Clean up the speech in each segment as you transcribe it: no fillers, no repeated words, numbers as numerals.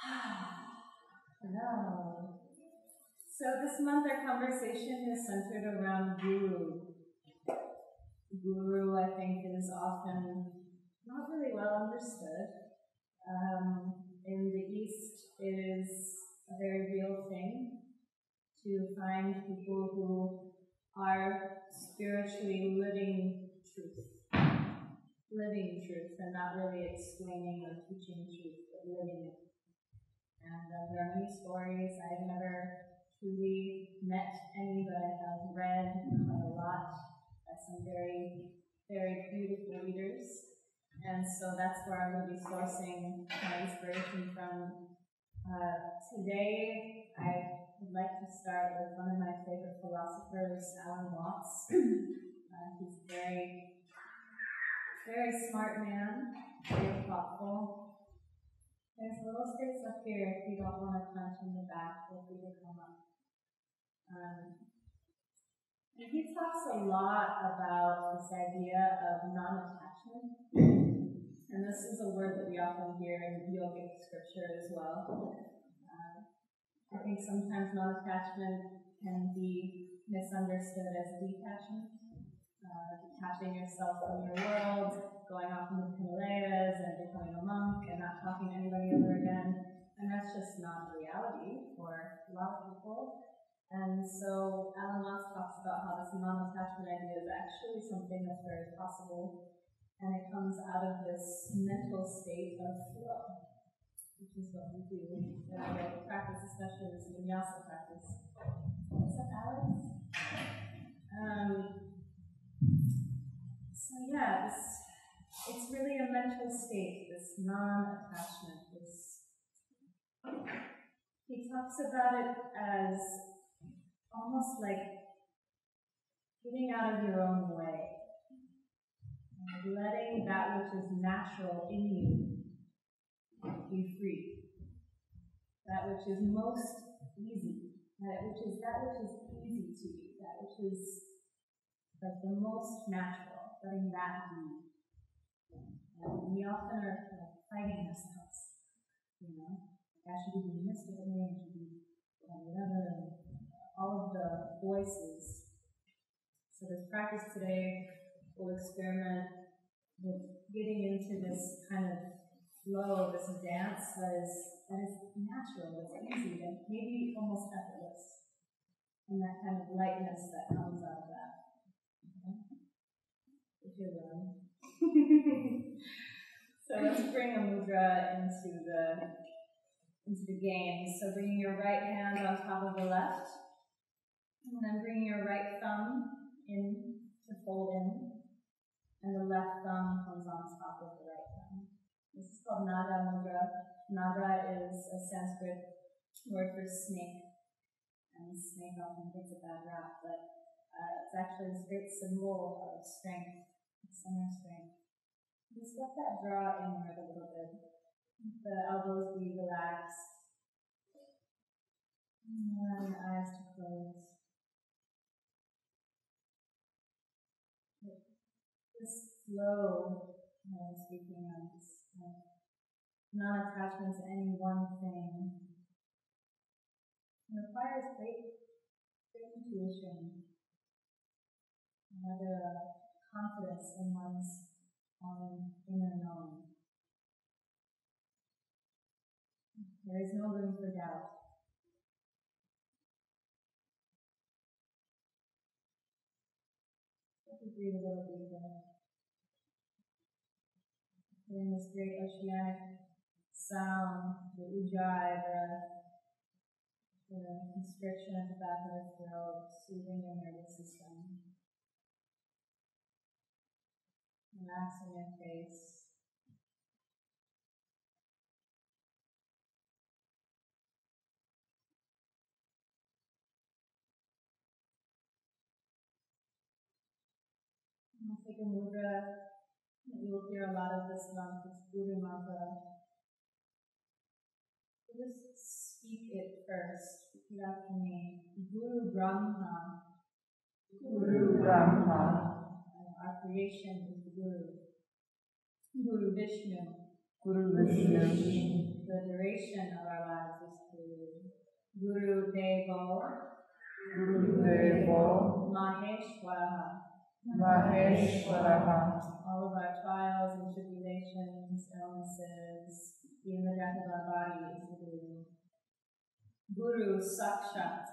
Hello. So this month our conversation is centered around Guru. Guru, I think, is often not really well understood. In the East, it is a very real thing to find people who are spiritually living truth, and not really explaining or teaching truth, but living it. And there are many stories. I've never truly met any, but I have read a lot by some very, very beautiful leaders. And so that's where I'm going to be sourcing my inspiration from. Today, I would like to start with one of my favorite philosophers, Alan Watts. He's a very, very smart man, very thoughtful. There's a little space up here if you don't want to punch in the back, feel free to come up. And he talks a lot about this idea of non-attachment. And this is a word that we often hear in yogic scripture as well. I think sometimes non-attachment can be misunderstood as detachment. Detaching yourself from your world, going off into the Himalayas and becoming a monk and not talking to anybody ever again. And that's just not reality for a lot of people. And so Alan Watts talks about how this non-attachment idea is actually something that's very possible. And it comes out of this mental state of flow, which is what we do in our practice, especially this vinyasa practice. What's up, Alex? So yeah, it's really a mental state, this non-attachment. He talks about it as almost like getting out of your own way, letting that which is natural in you be free, that which is most easy, that which is easy to you, that which is like the most natural, letting that be. And we often are fighting ourselves, I should be doing this differently, I should be whatever, all of the voices. So this practice today will experiment with getting into this kind of flow, this dance that is natural, that's easy, and maybe almost effortless, and that kind of lightness that comes out of that. If you're willing. So let's bring a mudra into the game. So bringing your right hand on top of the left, and then bringing your right thumb in to fold in, and the left thumb comes on top of the right thumb. This is called Naga Mudra. Naga is a Sanskrit word for snake, and snake often gets a bad rap, but it's actually this great symbol of strength, center strength. Just let that draw inward a little bit. The elbows be relaxed, and allow your eyes to close. This flow I was speaking of, non-attachment to any one thing, requires great intuition, rather confidence in one's own inner knowing. There is no room for doubt. Let me breathe a little deeper. Hearing this great oceanic sound, the ujjayi breath, the constriction at the back of the throat, soothing your nervous system. Relaxing your face. I'll take a mudra. You'll hear a lot of this month, this Guru mantra. Just speak it first. Repeat after me. Guru Brahma. Guru Brahma. Our creation is the Guru. Guru Vishnu. Guru Vishnu. The duration of our Guru Devo Maheshwaraha. All of our trials and tribulations, illnesses, even the death of our body is the Guru. Guru Sakshat.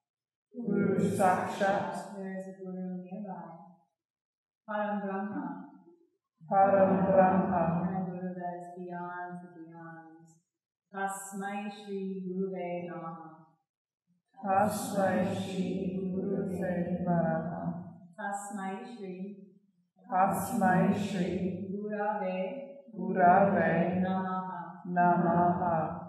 There is a Guru nearby. Param Brahma. And a Guru that is beyond the beyond. Tasmai Shri Guruve Namaha. Tasmai Shri Gurave Namaha.